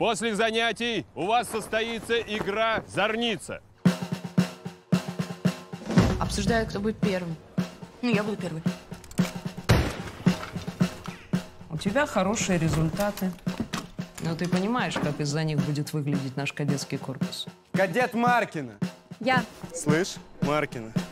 После занятий у вас состоится игра «Зорница». Обсуждают, кто будет первым. Ну, я буду первой. У тебя хорошие результаты. Но ты понимаешь, как из-за них будет выглядеть наш кадетский корпус? Кадет Маркина. Я. Слышь, Маркина,